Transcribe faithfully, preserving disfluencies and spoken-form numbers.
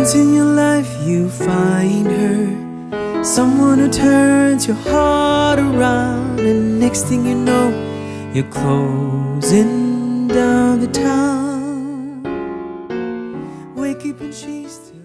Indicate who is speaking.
Speaker 1: once in your life you find her, someone who turns your heart around, and next thing you know, you're closing down the town. Wake up and she's